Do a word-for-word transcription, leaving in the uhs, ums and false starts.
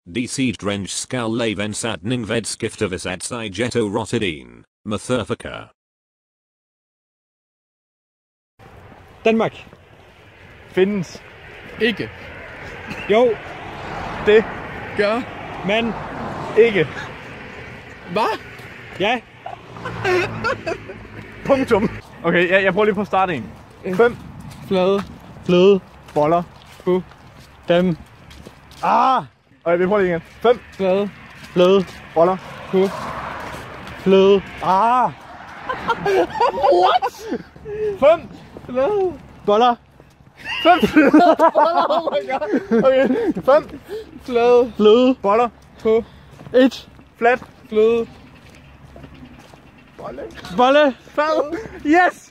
De siege skal leven sadning ved skifte vis at sigetto rotterdien, Motherfucker. Danmark. Findes. Ikke. Jo. Det. Gør. Men. Ikke. Hvad? Ja. Punktum. Okay, jeg, jeg prøver lige på at starte en. Fem. Flade. Fløde. Boller. På. Dem. Ah! Okay, vi prøver lige igen. Fem. Flade. Fløde. Boller. På. Fløde. Ah! What? Fem. Flade. Boller. Fem. Oh my god. Okay, fem. Flade. Fløde. Boller. På. Et. Flat. Flade. Bolle. Bolle. Fad. Yes!